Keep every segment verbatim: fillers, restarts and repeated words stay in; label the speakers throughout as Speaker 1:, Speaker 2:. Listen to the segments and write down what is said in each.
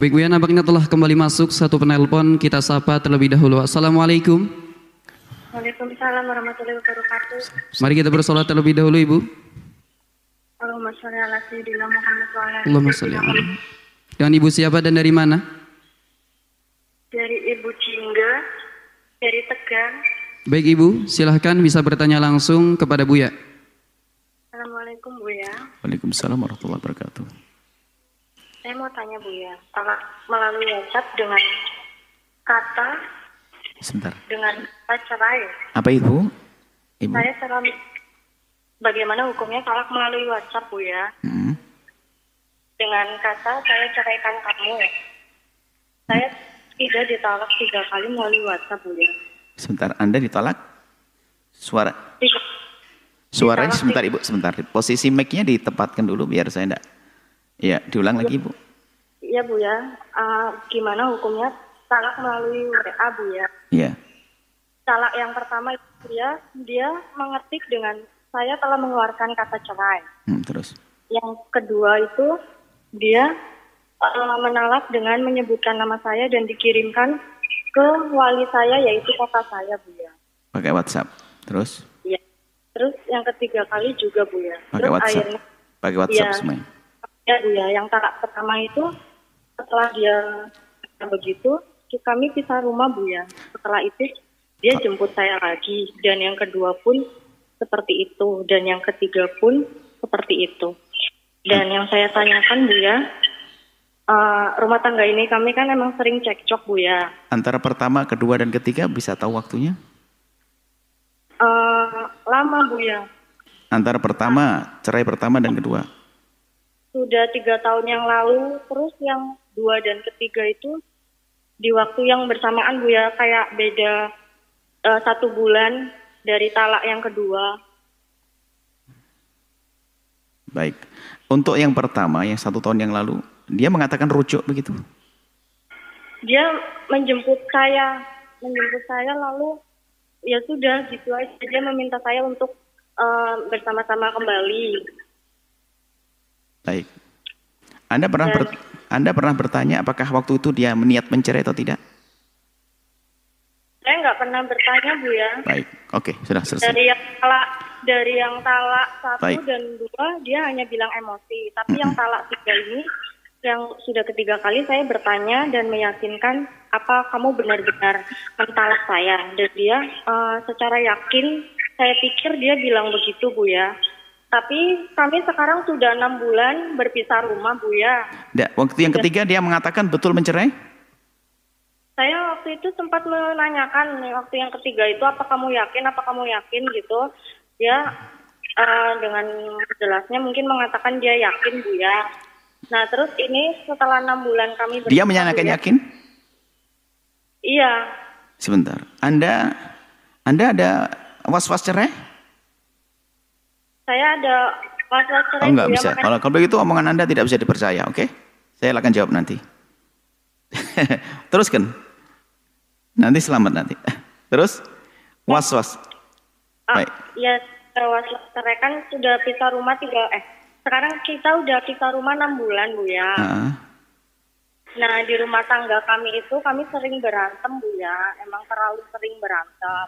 Speaker 1: Baik Buya, nampaknya telah kembali masuk satu penelpon, kita sapa terlebih dahulu. Assalamualaikum.
Speaker 2: Waalaikumsalam warahmatullahi wabarakatuh.
Speaker 1: Mari kita bersolat terlebih dahulu Ibu.
Speaker 2: Allahumma sholli ala sayyidina Muhammad wa ala
Speaker 1: Allahumma sholli ala. Dengan Ibu siapa dan dari mana?
Speaker 2: Dari Ibu Jingga, dari Tegal.
Speaker 1: Baik Ibu, silahkan bisa bertanya langsung kepada Buya.
Speaker 2: Assalamualaikum Buya.
Speaker 3: Waalaikumsalam warahmatullahi wabarakatuh.
Speaker 2: Saya mau tanya Buya, kalau melalui WhatsApp dengan kata
Speaker 3: Sebentar.
Speaker 2: dengan kata cerai.
Speaker 3: Apa itu? Ibu?
Speaker 2: Saya selalu bagaimana hukumnya talak melalui WhatsApp Buya?
Speaker 3: Hmm.
Speaker 2: Dengan kata saya ceraikan kamu. Saya tidak ditalak tiga kali melalui WhatsApp Buya.
Speaker 3: Sebentar, Anda ditolak? Suara
Speaker 2: Tiga.
Speaker 3: Suaranya
Speaker 2: Ditolak
Speaker 3: sebentar
Speaker 2: tiga.
Speaker 3: Ibu, sebentar. Posisi mic-nya ditempatkan dulu biar saya enggak. Iya, diulang lagi Ibu.
Speaker 2: Iya Bu ya, uh, gimana hukumnya talak melalui W A Bu ya?
Speaker 3: Iya.
Speaker 2: Talak yang pertama itu dia, dia mengetik dengan saya telah mengeluarkan kata cerai.
Speaker 3: Hmm, terus?
Speaker 2: Yang kedua itu dia uh, menalak dengan menyebutkan nama saya dan dikirimkan ke wali saya yaitu kakak saya Bu ya.
Speaker 3: Pakai WhatsApp. Terus?
Speaker 2: Iya. Terus yang ketiga kali juga Bu ya.
Speaker 3: Pakai
Speaker 2: Terus
Speaker 3: WhatsApp.
Speaker 2: akhirnya
Speaker 3: Pakai WhatsApp
Speaker 2: ya,
Speaker 3: semuanya.
Speaker 2: ya Bu ya, yang talak pertama itu setelah dia begitu, kami pisah rumah Bu ya. Setelah itu dia jemput saya lagi dan yang kedua pun seperti itu dan yang ketiga pun seperti itu. Dan yang saya tanyakan Bu ya, uh, rumah tangga ini kami kan emang sering cekcok Bu ya.
Speaker 3: Antara pertama, kedua dan ketiga bisa tahu waktunya?
Speaker 2: Uh, lama Bu ya.
Speaker 3: Antara pertama, cerai pertama dan kedua.
Speaker 2: Sudah tiga tahun yang lalu, terus yang dua dan ketiga itu di waktu yang bersamaan Bu ya, kayak beda uh, satu bulan dari talak yang kedua.
Speaker 3: Baik. Untuk yang pertama, yang satu tahun yang lalu, dia mengatakan rujuk begitu?
Speaker 2: Dia menjemput saya, menjemput saya lalu ya sudah gitu aja. Dia meminta saya untuk uh, bersama-sama kembali.
Speaker 3: Baik. Anda pernah
Speaker 2: Dan,
Speaker 3: ber, Anda pernah bertanya apakah waktu itu dia meniat mencerai atau tidak?
Speaker 2: saya nggak pernah bertanya Bu ya.
Speaker 3: Baik. Oke, sudah selesai.
Speaker 2: Dari yang talak dari yang talak satu
Speaker 3: Baik.
Speaker 2: dan dua dia hanya bilang emosi. Tapi
Speaker 3: Mm-mm.
Speaker 2: yang talak tiga ini yang sudah ketiga kali saya bertanya dan meyakinkan apa kamu benar-benar mentalak saya. Dan dia uh, secara yakin saya pikir dia bilang begitu Bu ya. Tapi kami sekarang sudah enam bulan berpisah rumah Bu ya.
Speaker 3: Da, waktu yang ketiga dia mengatakan betul mencerai?
Speaker 2: Saya waktu itu sempat menanyakan nih, waktu yang ketiga itu apa kamu yakin, apa kamu yakin gitu. Dia uh, dengan jelasnya mungkin mengatakan dia yakin Bu ya. Nah terus ini setelah enam bulan kami berpisah
Speaker 3: Dia menyatakan
Speaker 2: Bu, ya.
Speaker 3: yakin?
Speaker 2: Iya.
Speaker 3: Sebentar. Anda Anda ada was-was cerai?
Speaker 2: Saya ada was-was cerai
Speaker 3: Oh enggak
Speaker 2: Bu,
Speaker 3: bisa.
Speaker 2: ya,
Speaker 3: Kalau kalau begitu omongan Anda tidak bisa dipercaya, oke? Saya akan jawab nanti. Teruskan. Nanti selamat nanti. Terus was-was.
Speaker 2: Ah,
Speaker 3: Baik.
Speaker 2: ya was-was cerai kan sudah pisah rumah tiga eh sekarang kita udah pisah rumah enam bulan Bu ya.
Speaker 3: Uh,
Speaker 2: Nah di rumah tangga kami itu kami sering berantem Bu ya, emang terlalu sering berantem.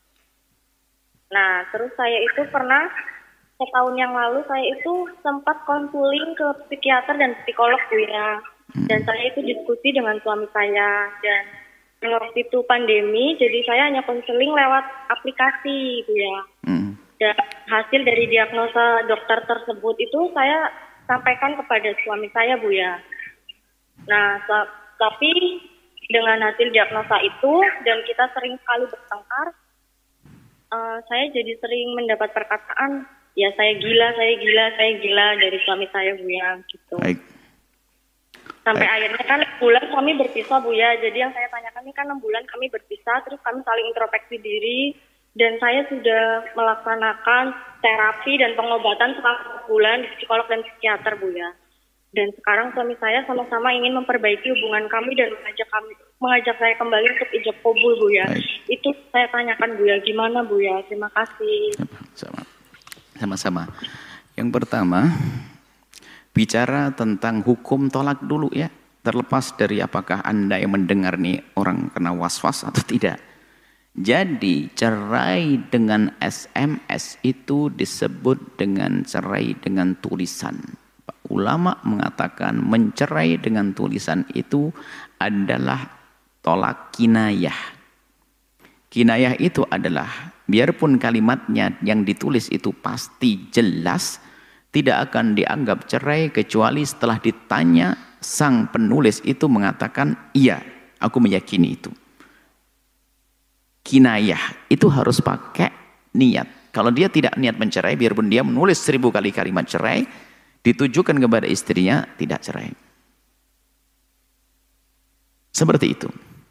Speaker 2: Nah terus saya itu pernah setahun yang lalu saya itu sempat konseling ke psikiater dan psikolog Bu ya. Dan saya itu diskusi dengan suami saya dan waktu itu pandemi jadi saya hanya konseling lewat aplikasi Bu ya.
Speaker 3: hmm.
Speaker 2: Dan hasil dari diagnosa dokter tersebut itu saya sampaikan kepada suami saya Bu ya. Nah, tapi dengan hasil diagnosa itu dan kita sering sekali bertengkar, uh, saya jadi sering mendapat perkataan, ya saya gila, saya gila, saya gila dari suami saya Bu ya, gitu.
Speaker 3: Baik.
Speaker 2: Sampai
Speaker 3: Baik.
Speaker 2: akhirnya kan bulan kami berpisah Bu ya, jadi yang saya tanyakan ini kan enam bulan kami berpisah, terus kami saling introspeksi diri, dan saya sudah melaksanakan terapi dan pengobatan selama bulan di psikolog dan psikiater Bu ya. Dan sekarang suami saya sama-sama ingin memperbaiki hubungan kami dan mengajak kami mengajak saya kembali untuk ijab kabul Bu ya.
Speaker 3: Baik.
Speaker 2: Itu saya tanyakan Bu ya, gimana Bu ya? Terima kasih.
Speaker 3: Sama. Sama-sama. Yang pertama, bicara tentang hukum tolak dulu ya. Terlepas dari apakah Anda yang mendengar nih orang kena was-was atau tidak. Jadi cerai dengan S M S itu disebut dengan cerai dengan tulisan. Ulama mengatakan mencerai dengan tulisan itu adalah tolak kinayah. Kinayah itu adalah biarpun kalimatnya yang ditulis itu pasti jelas, tidak akan dianggap cerai kecuali setelah ditanya sang penulis itu mengatakan, iya, aku meyakini itu. Kinayah itu harus pakai niat. Kalau dia tidak niat mencerai, biarpun dia menulis seribu kali kalimat cerai, ditujukan kepada istrinya, tidak cerai. Seperti itu.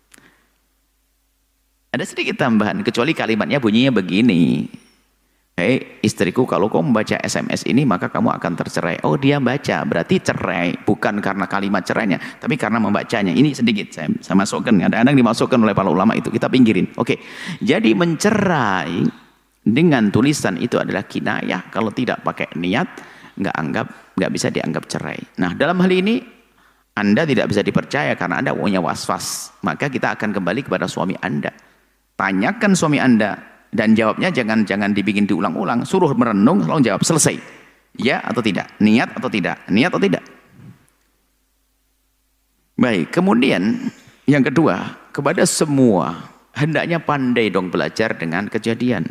Speaker 3: Ada sedikit tambahan, kecuali kalimatnya bunyinya begini. Hei istriku, kalau kau membaca S M S ini maka kamu akan tercerai. Oh, dia baca, berarti cerai. Bukan karena kalimat cerainya, tapi karena membacanya. Ini sedikit saya, saya masukkan. Kadang-kadang dimasukkan oleh para ulama itu, kita pinggirin. Oke, jadi mencerai dengan tulisan itu adalah kinayah. Kalau tidak pakai niat, nggak anggap, nggak bisa dianggap cerai. Nah, dalam hal ini Anda tidak bisa dipercaya karena Anda punya was-was. Maka kita akan kembali kepada suami Anda. Tanyakan suami Anda dan jawabnya jangan jangan dibikin diulang-ulang. Suruh merenung, lalu jawab selesai. Ya atau tidak? Niat atau tidak? Niat atau tidak? Baik, kemudian yang kedua, kepada semua hendaknya pandai dong belajar dengan kejadian.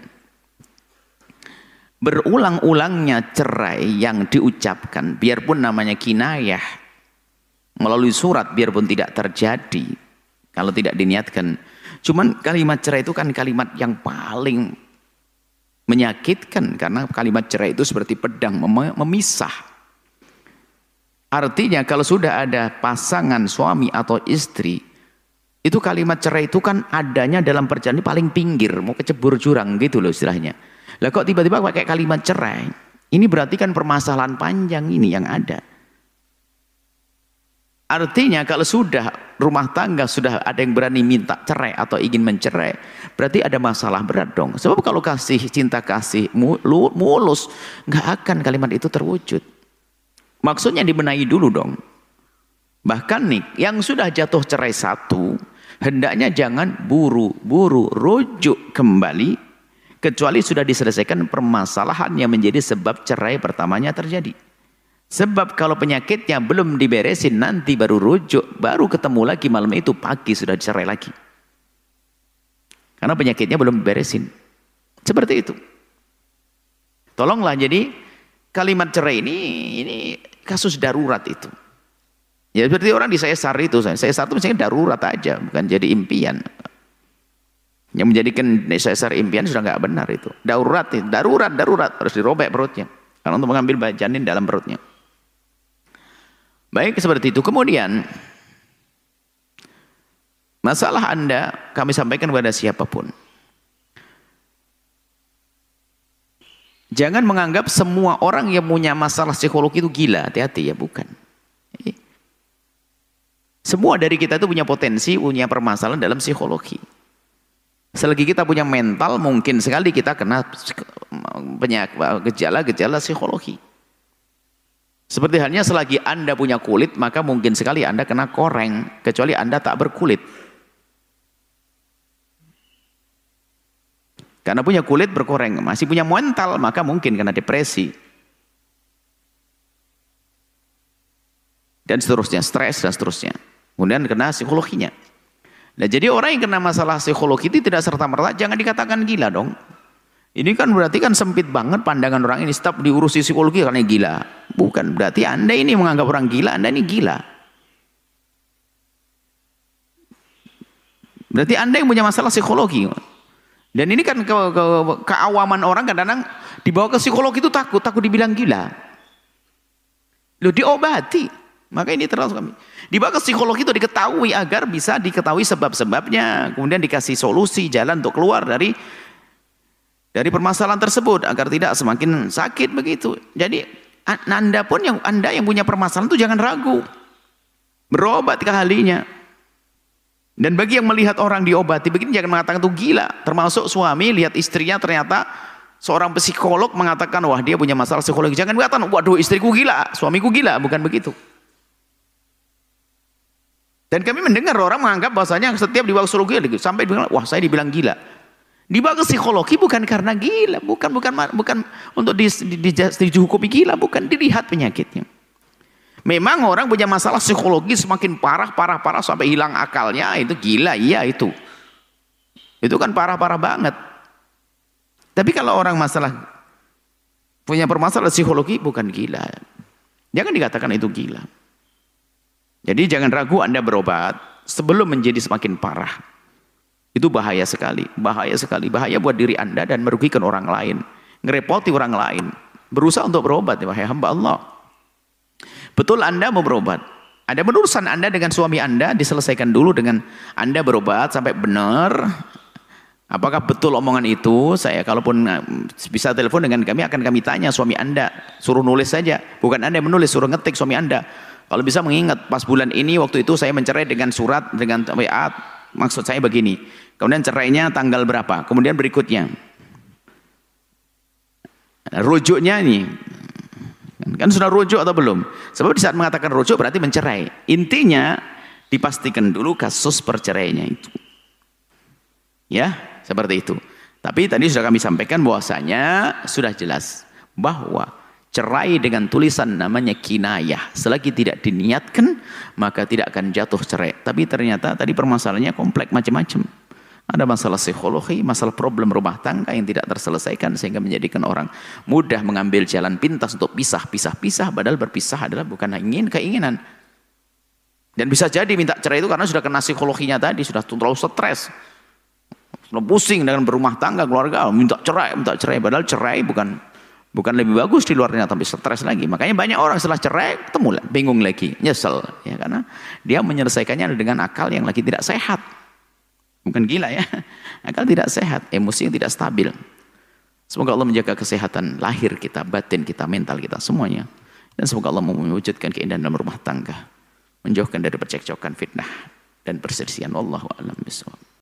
Speaker 3: Berulang-ulangnya cerai yang diucapkan, biarpun namanya kinayah, melalui surat biarpun tidak terjadi, kalau tidak diniatkan. Cuman kalimat cerai itu kan kalimat yang paling menyakitkan, karena kalimat cerai itu seperti pedang mem memisah. Artinya kalau sudah ada pasangan suami atau istri, itu kalimat cerai itu kan adanya dalam perjalanan paling pinggir, mau kecebur jurang gitu loh istilahnya. Lah kok tiba-tiba pakai kalimat cerai? Ini berarti kan permasalahan panjang ini yang ada. Artinya kalau sudah rumah tangga sudah ada yang berani minta cerai atau ingin mencerai, berarti ada masalah berat dong. Sebab kalau kasih, cinta kasih mulus, nggak akan kalimat itu terwujud. Maksudnya dibenahi dulu dong. Bahkan nih, yang sudah jatuh cerai satu, hendaknya jangan buru-buru rujuk kembali, kecuali sudah diselesaikan permasalahan yang menjadi sebab cerai pertamanya terjadi. Sebab kalau penyakitnya belum diberesin, nanti baru rujuk, baru ketemu lagi malam itu, pagi sudah dicerai lagi. Karena penyakitnya belum diberesin. Seperti itu. Tolonglah, jadi kalimat cerai ini, ini kasus darurat itu. Ya seperti orang di sesar itu, sesar itu misalnya darurat aja, bukan jadi impian. Yang menjadikan sesar impian sudah nggak benar itu. Darurat, darurat, darurat, harus dirobek perutnya. Karena untuk mengambil janin dalam perutnya. Baik, seperti itu. Kemudian masalah Anda kami sampaikan kepada siapapun. Jangan menganggap semua orang yang punya masalah psikologi itu gila. Hati-hati ya, bukan. Semua dari kita itu punya potensi, punya permasalahan dalam psikologi. Selagi kita punya mental, mungkin sekali kita kena penyakit, gejala-gejala psikologi. Seperti halnya selagi Anda punya kulit, maka mungkin sekali Anda kena koreng, kecuali Anda tak berkulit. Karena punya kulit berkoreng, masih punya mental, maka mungkin kena depresi. Dan seterusnya, stres dan seterusnya. Kemudian kena psikologinya. Nah, jadi orang yang kena masalah psikologi itu tidak serta-merta jangan dikatakan gila dong. Ini kan berarti kan sempit banget pandangan orang ini, stop diurusi psikologi karena gila. Bukan, berarti Anda ini menganggap orang gila, Anda ini gila. Berarti Anda yang punya masalah psikologi. Dan ini kan ke, ke, keawaman orang kadang-kadang dibawa ke psikologi itu takut, takut dibilang gila. Loh, diobati. Maka ini terlalu kami. Dibawa ke psikologi itu diketahui agar bisa diketahui sebab-sebabnya, kemudian dikasih solusi, jalan untuk keluar dari dari permasalahan tersebut agar tidak semakin sakit begitu. Jadi Anda pun yang Anda yang punya permasalahan itu jangan ragu. Berobat kalinya. Dan bagi yang melihat orang diobati begini jangan mengatakan itu gila. Termasuk suami lihat istrinya ternyata seorang psikolog mengatakan wah dia punya masalah psikologi. Jangan mengatakan waduh istriku gila, suamiku gila, bukan begitu. Dan kami mendengar orang menganggap bahasanya setiap dibawa ke psikologi sampai dibilang, wah saya dibilang gila. Dibawa ke psikologi bukan karena gila, bukan bukan bukan untuk di, di, di, dihukumi gila, bukan, dilihat penyakitnya. Memang orang punya masalah psikologi semakin parah, parah, parah sampai hilang akalnya, itu gila, iya itu. Itu kan parah-parah banget. Tapi kalau orang masalah punya permasalahan psikologi bukan gila. Jangan dikatakan itu gila. Jadi jangan ragu Anda berobat sebelum menjadi semakin parah. Itu bahaya sekali, bahaya sekali, bahaya buat diri Anda dan merugikan orang lain, ngerepoti orang lain. Berusaha untuk berobat, ya wahai hamba Allah. Betul Anda mau berobat. Ada urusan Anda dengan suami Anda diselesaikan dulu dengan Anda berobat sampai benar. Apakah betul omongan itu? Saya kalaupun bisa telepon dengan kami akan kami tanya suami Anda, suruh nulis saja, bukan Anda yang menulis, suruh ngetik suami Anda. Kalau bisa mengingat pas bulan ini waktu itu saya mencerai dengan surat dengan W A, maksud saya begini. Kemudian cerainya tanggal berapa? Kemudian berikutnya rujuknya ini kan sudah rujuk atau belum? Sebab di saat mengatakan rujuk berarti mencerai. Intinya dipastikan dulu kasus perceraiannya itu. Ya, seperti itu. Tapi tadi sudah kami sampaikan bahwasanya sudah jelas bahwa cerai dengan tulisan namanya kinayah. Selagi tidak diniatkan, maka tidak akan jatuh cerai. Tapi ternyata tadi permasalahannya kompleks macam-macam. Ada masalah psikologi, masalah problem rumah tangga yang tidak terselesaikan sehingga menjadikan orang mudah mengambil jalan pintas untuk pisah, pisah, pisah. Padahal berpisah adalah bukan ingin, keinginan. Dan bisa jadi minta cerai itu karena sudah kena psikologinya tadi, sudah terlalu stres. Sudah pusing dengan berumah tangga, keluarga, minta cerai, minta cerai. Padahal cerai bukan bukan lebih bagus di luarnya, tapi stres lagi. Makanya banyak orang setelah cerai ketemu bingung lagi, nyesel, ya, karena dia menyelesaikannya dengan akal yang lagi tidak sehat. Bukan gila ya, akal tidak sehat, emosi yang tidak stabil. Semoga Allah menjaga kesehatan lahir kita, batin kita, mental kita, semuanya. Dan semoga Allah mewujudkan keindahan dalam rumah tangga, menjauhkan dari percekcokan, fitnah dan perselisihan. Wallahu a'lam bishawab.